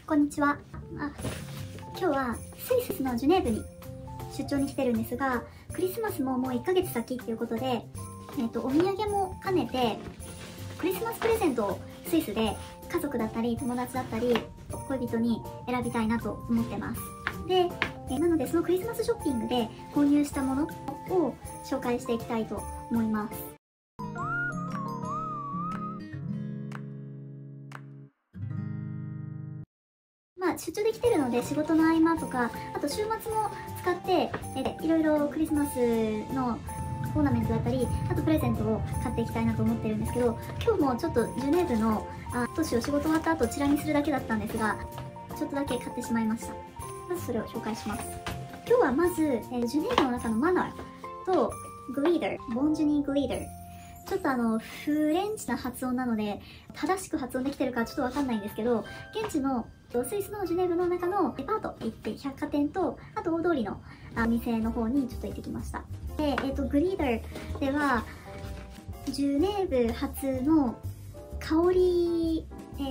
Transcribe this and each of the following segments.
こんにちは。今日はスイスのジュネーブに出張に来てるんですが、クリスマスももう1ヶ月先っていうことで、お土産も兼ねてクリスマスプレゼントをスイスで家族だったり友達だったり恋人に選びたいなと思ってます。で、なのでそのクリスマスショッピングで購入したものを紹介していきたいと思います。出張で来てるので仕事の合間とか、あと週末も使っていろいろクリスマスのオーナメントだったり、あとプレゼントを買っていきたいなと思ってるんですけど、今日もちょっとジュネーブの都市を仕事終わった後チラ見するだけだったんですが、ちょっとだけ買ってしまいました。まずそれを紹介します。今日はまず、ジュネーブの中のマナーとグリーダー、ボンジュニーグリーダー、ちょっとフレンチな発音なので正しく発音できてるかちょっとわかんないんですけど、現地のスイスのジュネーブの中のデパート行って、百貨店とあと大通りの店の方にちょっと行ってきました。で、グリーダーではジュネーブ発の香り、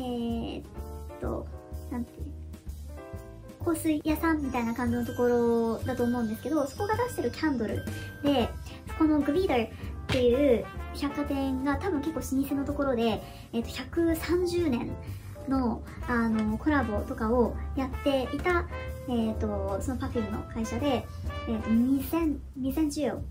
なんていう香水屋さんみたいな感じのところだと思うんですけど、そこが出してるキャンドルで、このグリーダーっていう百貨店が多分結構老舗のところで、130年のコラボとかをやっていた、その Perfume の会社で、2010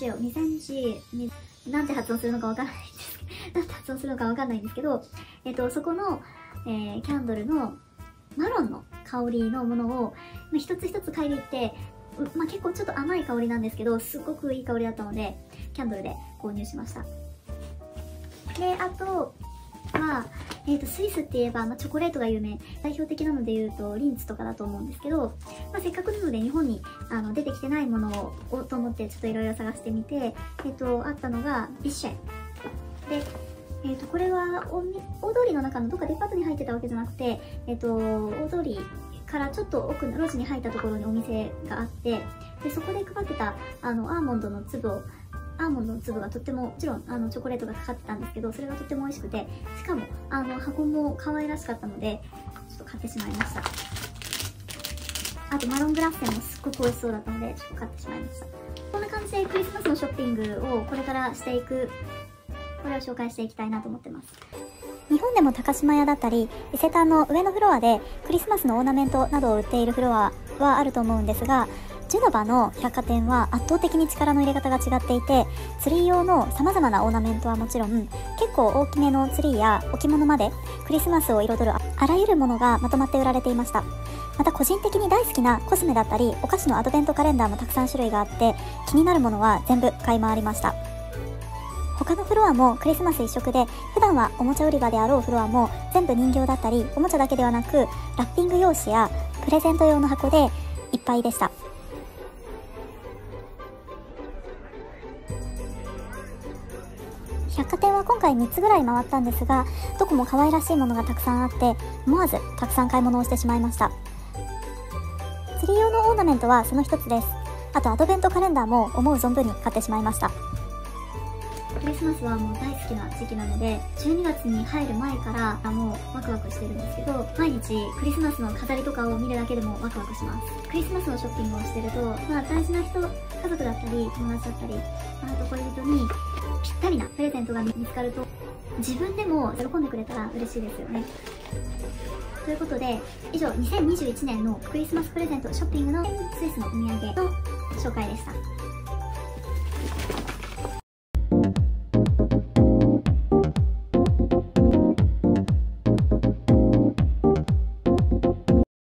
なんて発音するのかわからないんですなんて発音するのかわかんないんですけど、そこの、キャンドルのマロンの香りのものを、一つ一つ嗅いでいって、結構ちょっと甘い香りなんですけど、すごくいい香りだったのでキャンドルで購入しました。で、あとは、スイスって言えば、チョコレートが有名、代表的なので言うとリンツとかだと思うんですけど、せっかくなので日本に出てきてないものをと思ってちょっといろいろ探してみて、あったのがビッシェで、これは大通りの中のどっかデパートに入ってたわけじゃなくて、大通りからちょっと奥の路地に入ったところにお店があって、でそこで配ってたアーモンドの粒がとっても、もちろんチョコレートがかかってたんですけど、それがとっても美味しくて、しかも箱も可愛らしかったのでちょっと買ってしまいました。あとマロングラッセもすっごく美味しそうだったのでちょっと買ってしまいました。こんな感じでクリスマスのショッピングをこれからしていく、これを紹介していきたいなと思ってます。日本でも高島屋だったり伊勢丹の上のフロアでクリスマスのオーナメントなどを売っているフロアはあると思うんですが、ジェノバの百貨店は圧倒的に力の入れ方が違っていて、ツリー用の様々なオーナメントはもちろん、結構大きめのツリーや置物までクリスマスを彩るあらゆるものがまとまって売られていました。また個人的に大好きなコスメだったりお菓子のアドベントカレンダーもたくさん種類があって、気になるものは全部買い回りました。他のフロアもクリスマス一色で、普段はおもちゃ売り場であろうフロアも全部人形だったりおもちゃだけではなく、ラッピング用紙やプレゼント用の箱でいっぱいでした。百貨店は今回3つぐらい回ったんですが、どこも可愛らしいものがたくさんあって、思わずたくさん買い物をしてしまいました。ツリー用のオーナメントはその一つです。あとアドベントカレンダーも思う存分に買ってしまいました。クリスマスはもう大好きな時期なので、12月に入る前からもうワクワクしてるんですけど、毎日クリスマスの飾りとかを見るだけでもワクワクします。クリスマスのショッピングをしてると、大事な人、家族だったり友達だったり、あと恋人にぴったりなプレゼントが見つかると、自分でも喜んでくれたら嬉しいですよね。ということで、以上2021年のクリスマスプレゼントショッピングのスイスのお土産の紹介でした。